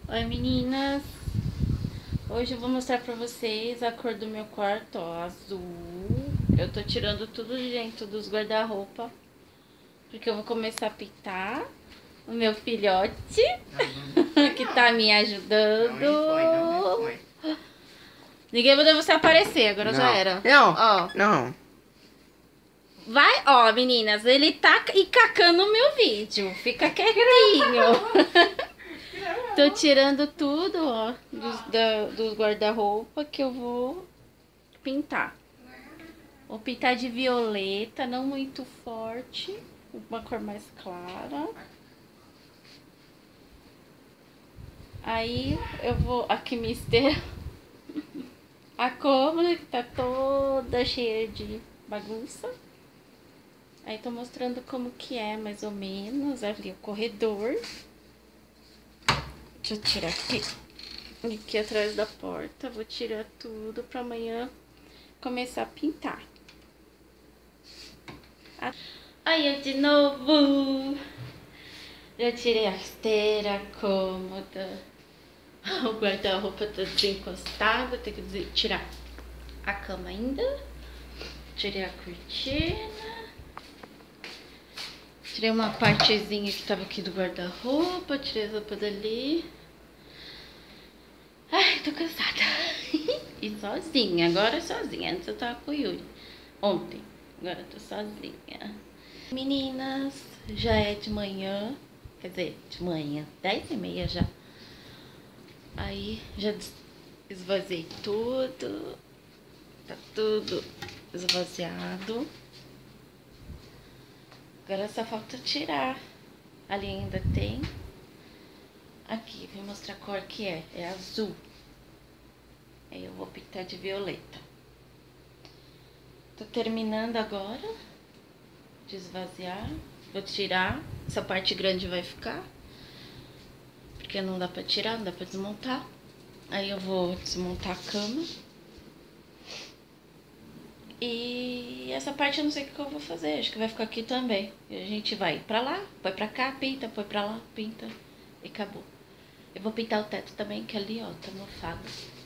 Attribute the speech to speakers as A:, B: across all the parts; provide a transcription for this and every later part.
A: Oi meninas, hoje eu vou mostrar pra vocês a cor do meu quarto, ó, azul. Eu tô tirando tudo de dentro dos guarda-roupa, porque eu vou começar a pintar o meu filhote, que tá me ajudando.
B: Não foi.
A: Ninguém mandou você aparecer, agora já era. Ó,
B: Não.
A: vai, ó meninas, ele tá encacando o meu vídeo, fica quietinho. Tô tirando tudo, ó, dos guarda-roupa que eu vou pintar. Vou pintar de violeta, não muito forte, uma cor mais clara. Aí eu vou aqui mister a cômoda que tá toda cheia de bagunça. Aí tô mostrando como que é, mais ou menos, ali o corredor. Deixa eu tirar aqui atrás da porta. Vou tirar tudo pra amanhã começar a pintar. Aí eu de novo. Já tirei a esteira, a cômoda. O guarda-roupa tá desencostado. Tem que tirar a cama ainda. Tirei a cortina. Tirei uma partezinha que tava aqui do guarda-roupa. Tirei as roupas dali. Ai, tô cansada. E sozinha, agora sozinha. Antes eu tava com o Yuri. Ontem. Agora eu tô sozinha. Meninas, já é de manhã. Quer dizer, de manhã, 10h30 já. Aí já esvaziei tudo. Tá tudo esvaziado. Agora só falta tirar. Ali ainda tem. Aqui, vou mostrar a cor que é. É azul. Aí eu vou pintar de violeta. Tô terminando agora de esvaziar. Vou tirar. Essa parte grande vai ficar. Porque não dá pra tirar, não dá pra desmontar. Aí eu vou desmontar a cama. E essa parte eu não sei o que eu vou fazer. Acho que vai ficar aqui também. E a gente vai pra lá, põe pra cá, pinta, põe pra lá, pinta. E acabou. Eu vou pintar o teto também, que ali, ó, tá mofado.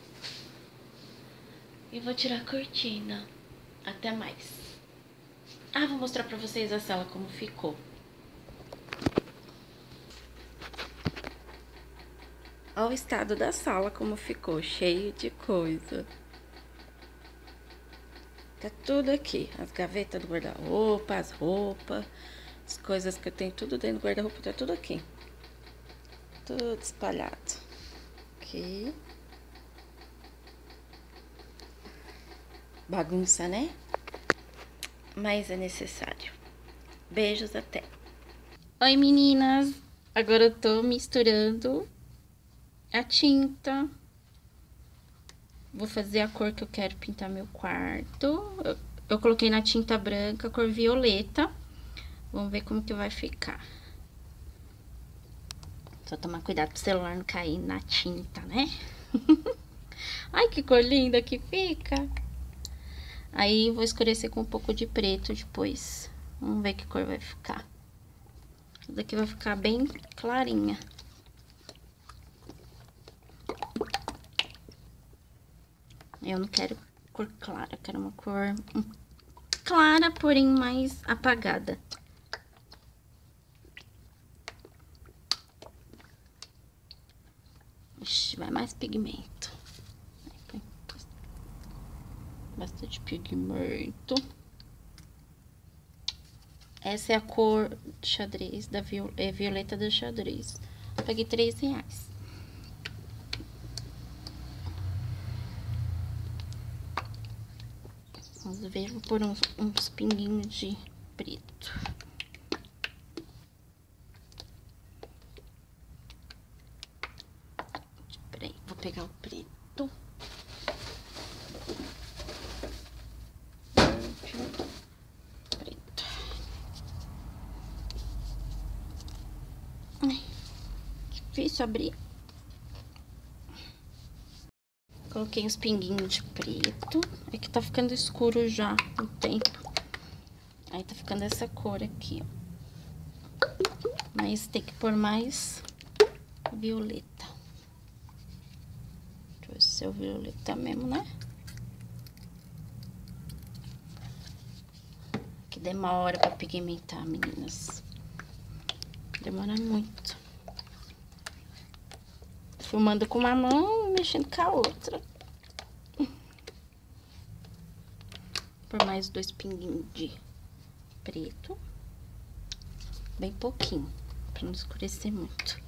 A: E vou tirar a cortina. Até mais. Ah, vou mostrar pra vocês a sala como ficou. Olha o estado da sala como ficou, cheio de coisa. Tá tudo aqui, as gavetas do guarda-roupa, as roupas, as coisas que eu tenho tudo dentro do guarda-roupa, tá tudo aqui. Tudo espalhado. Aqui. Bagunça, né? Mas é necessário. Beijos, até. Oi, meninas. Agora eu tô misturando a tinta. Vou fazer a cor que eu quero pintar meu quarto. Eu coloquei na tinta branca, cor violeta. Vamos ver como que vai ficar. Só tomar cuidado pro celular não cair na tinta, né? Ai, que cor linda que fica. Aí vou escurecer com um pouco de preto depois. Vamos ver que cor vai ficar. Essa daqui vai ficar bem clarinha. Eu não quero cor clara, quero uma cor clara, porém mais apagada. Ixi, vai mais pigmento. Bastante pigmento. Essa é a cor xadrez, violeta da xadrez. Paguei R$3. Vamos ver, vou pôr uns pinguinhos de preto. Peraí, vou pegar o preto. Preto. Ai, difícil abrir. Coloquei uns pinguinhos de preto. É que tá ficando escuro já o tempo. Aí tá ficando essa cor aqui, ó. Mas tem que pôr mais violeta. ser o violeta mesmo, né? Que demora pra pigmentar, meninas. Demora muito. Filmando com uma mão e mexendo com a outra. Por mais 2 pinguinhos de preto. Bem pouquinho, pra não escurecer muito.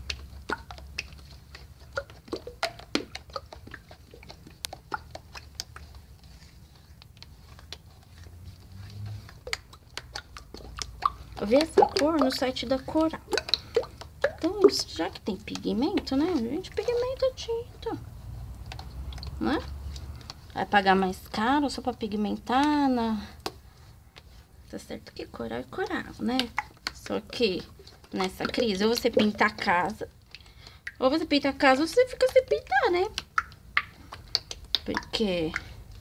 A: Eu vi essa cor no site da Coral. Então, já que tem pigmento, né? A gente pigmenta a tinta. Né? Vai pagar mais caro só pra pigmentar na... Tá certo que Coral é Coral, né? Só que nessa crise, ou você pinta a casa, ou você pinta a casa ou você fica sem pintar, né? Porque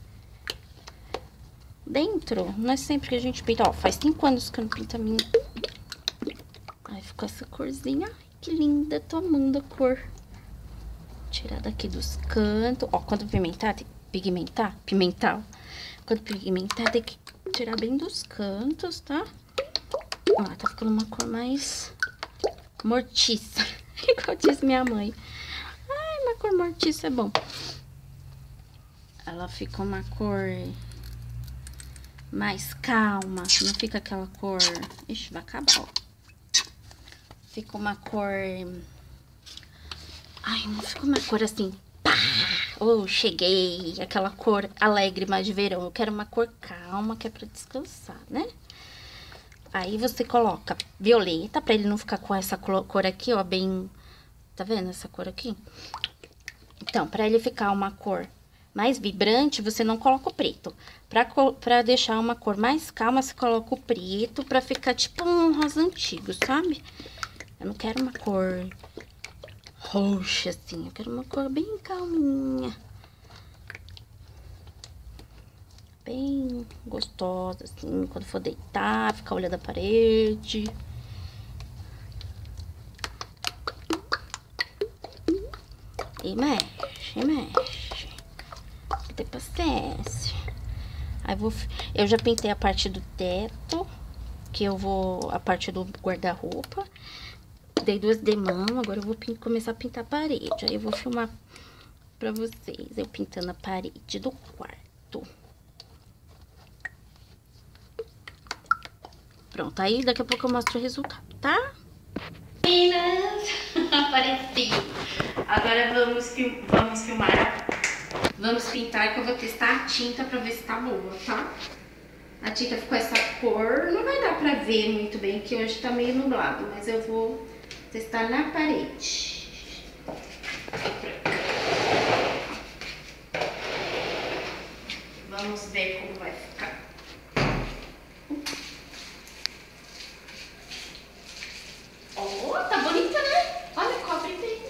A: dentro, não é sempre que a gente pinta. Ó, faz 5 anos que eu não pinto a minha. Aí ficou essa corzinha. Ai, que linda, tô amando a cor. Tirar daqui dos cantos. Ó, quando pimentar, tem que pigmentar. Pimental. Quando pigmentar, tem que tirar bem dos cantos, tá? Ó, tá ficando uma cor mais mortiça. Igual diz minha mãe. Ai, uma cor mortiça é bom. Ela fica uma cor mais calma. Não fica aquela cor... Ixi, vai acabar, ó. Fica uma cor... Ai, não fica uma cor assim... Pá! Oh, cheguei! Aquela cor alegre, mais de verão. Eu quero uma cor calma, que é pra descansar, né? Aí você coloca violeta, pra ele não ficar com essa cor aqui, ó, bem... Tá vendo essa cor aqui? Então, pra ele ficar uma cor mais vibrante, você não coloca o preto. Pra deixar uma cor mais calma, você coloca o preto, pra ficar tipo um rosa antigo, sabe? Eu não quero uma cor roxa, assim. Eu quero uma cor bem calminha. Bem gostosa, assim, quando for deitar, ficar olhando a parede. E mexe, mexe. Tem paciência. Aí eu já pintei a parte do teto, que eu vou... A parte do guarda-roupa. Dei 2 demãos, agora eu vou começar a pintar a parede. Aí eu vou filmar pra vocês, eu pintando a parede do quarto. Pronto, aí daqui a pouco eu mostro o resultado, tá? Meninas, apareci. Agora vamos filmar. Vamos pintar, que eu vou testar a tinta pra ver se tá boa, tá? A tinta ficou essa cor, não vai dar pra ver muito bem, que hoje tá meio nublado, mas eu vou testar na parede. Vamos ver como vai ficar. Oh, tá bonita, né? Olha, cobre bem.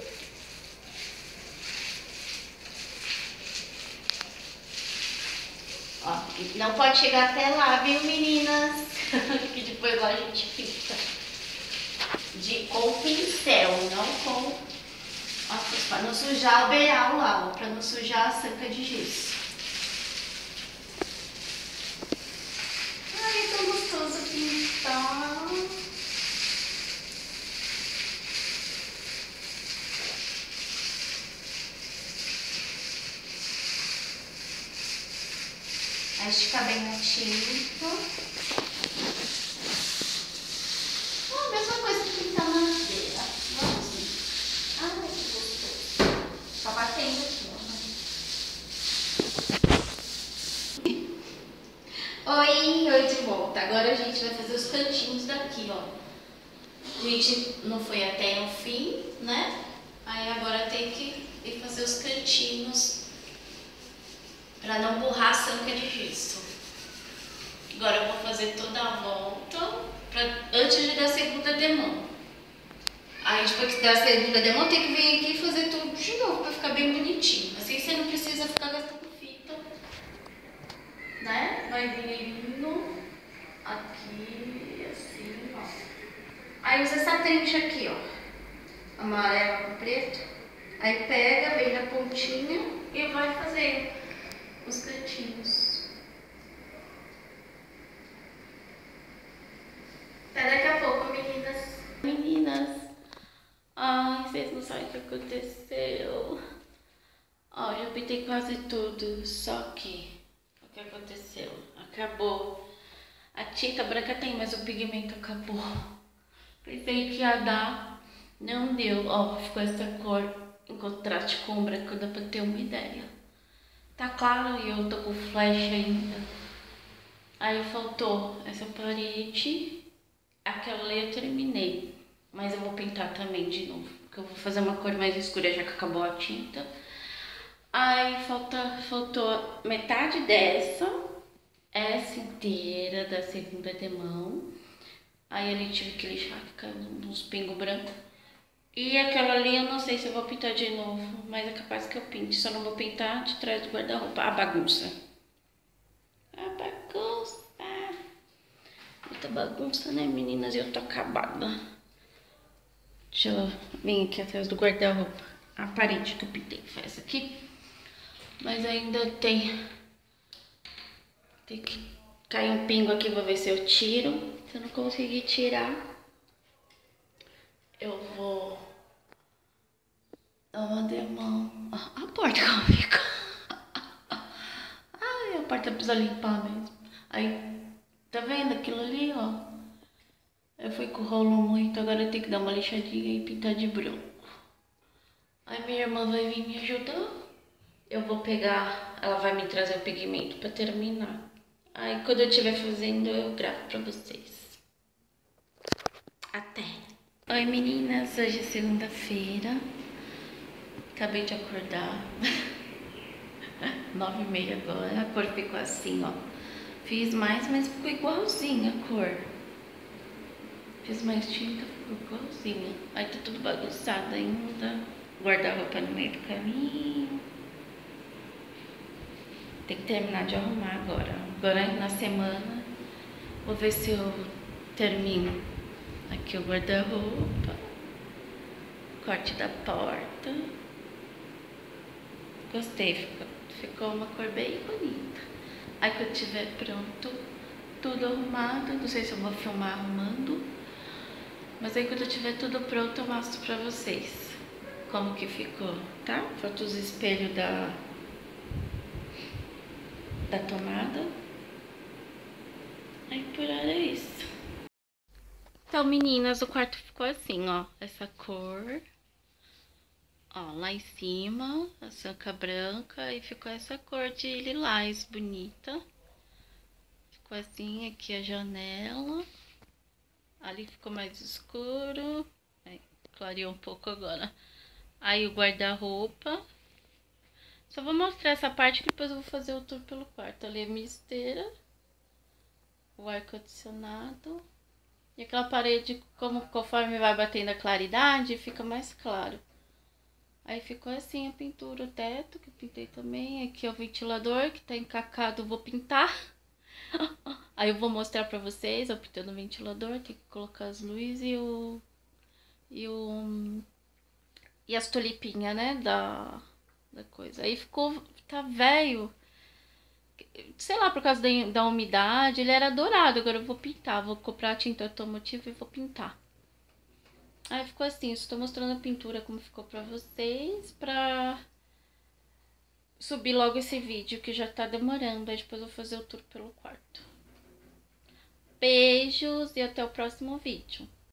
A: Ó, não pode chegar até lá, viu, meninas? Que depois lá a gente pinta. Com pincel, não com... Ó, pra não sujar o beiral lá, ó, pra não sujar a sanca de gesso. Ai, é tão gostoso pintar. Aí fica bem na tinta. A mesma coisa que pintar na madeira. Igualzinho. Ai, que gostoso. Tá batendo aqui, ó. Oi de volta. Agora a gente vai fazer os cantinhos daqui, ó. A gente não foi até o fim, né? Aí agora tem que ir fazer os cantinhos pra não borrar a sanca de gesso. Agora eu vou fazer toda a volta antes de dar a segunda demão. Aí depois que der a segunda demão, tem que vir aqui e fazer tudo de novo pra ficar bem bonitinho. Assim você não precisa ficar gastando fita, né? Vai vindo aqui, assim, ó. Aí usa essa trincha aqui, ó. Amarela com preto. Aí pega, vem na pontinha e vai fazer os cantinhos. Até daqui a pouco, meninas. Meninas, ai, vocês não sabem o que aconteceu. Ó, já pintei quase tudo, só que o que aconteceu? Acabou. A tinta branca tem, mas o pigmento acabou. Pensei que ia dar, não deu. Ó, ficou essa cor em contraste com o branco, dá pra ter uma ideia. Tá claro e eu tô com flash ainda. Aí faltou essa parede. Aquela ali eu terminei, mas eu vou pintar também de novo, porque eu vou fazer uma cor mais escura já que acabou a tinta. Aí faltou metade dessa, essa inteira da segunda demão. Aí ali tive que lixar, que caiu uns pingos brancos. E aquela ali eu não sei se eu vou pintar de novo, mas é capaz que eu pinte. Só não vou pintar de trás do guarda-roupa. A bagunça. A bagunça. Muita bagunça, né, meninas? E eu tô acabada. Deixa eu vir aqui atrás do guarda-roupa. A parede que eu pintei foi essa aqui. Mas ainda tem que cair um pingo aqui, vou ver se eu tiro. Se eu não conseguir tirar, eu vou dar uma demão. A porta como fica. Ai, a porta precisa limpar mesmo. Aí, tá vendo aquilo ali, ó? Eu fui com o rolo muito, agora eu tenho que dar uma lixadinha e pintar de branco. Aí minha irmã vai vir me ajudar. Eu vou pegar, ela vai me trazer o pigmento pra terminar. Aí quando eu estiver fazendo, eu gravo pra vocês. Até! Oi meninas, hoje é segunda-feira. Acabei de acordar. 9h30 agora, a cor ficou assim, ó. Fiz mais, mas ficou igualzinha a cor. Fiz mais tinta, ficou igualzinha. Aí tá tudo bagunçado ainda. Guarda-roupa no meio do caminho. Tem que terminar de arrumar agora. Agora na semana, vou ver se eu termino aqui o guarda-roupa. Corte da porta. Gostei, ficou uma cor bem bonita. Aí quando tiver pronto, tudo arrumado, não sei se eu vou filmar arrumando, mas aí quando eu tiver tudo pronto eu mostro pra vocês como que ficou, tá? Falta os espelhos da tomada. Aí por hora é isso. Então meninas, o quarto ficou assim, ó, essa cor. Ó, lá em cima, a sanca branca, e ficou essa cor de lilás bonita. Ficou assim, aqui a janela. Ali ficou mais escuro. Aí, clareou um pouco agora. Aí o guarda-roupa. Só vou mostrar essa parte que depois eu vou fazer o tour pelo quarto. Ali a minha esteira. O ar-condicionado. E aquela parede, conforme vai batendo a claridade, fica mais claro. Aí ficou assim a pintura, o teto, que eu pintei também. Aqui é o ventilador, que tá encacado, vou pintar. Aí eu vou mostrar pra vocês, eu pintando o ventilador, tem que colocar as luzes e as tulipinhas, né, da coisa. Aí ficou, tá velho, sei lá, por causa da umidade, ele era dourado, agora eu vou pintar, vou comprar tinta automotiva e vou pintar. Aí ficou assim, estou mostrando a pintura como ficou pra vocês, pra subir logo esse vídeo que já tá demorando, aí depois eu vou fazer o tour pelo quarto. Beijos e até o próximo vídeo.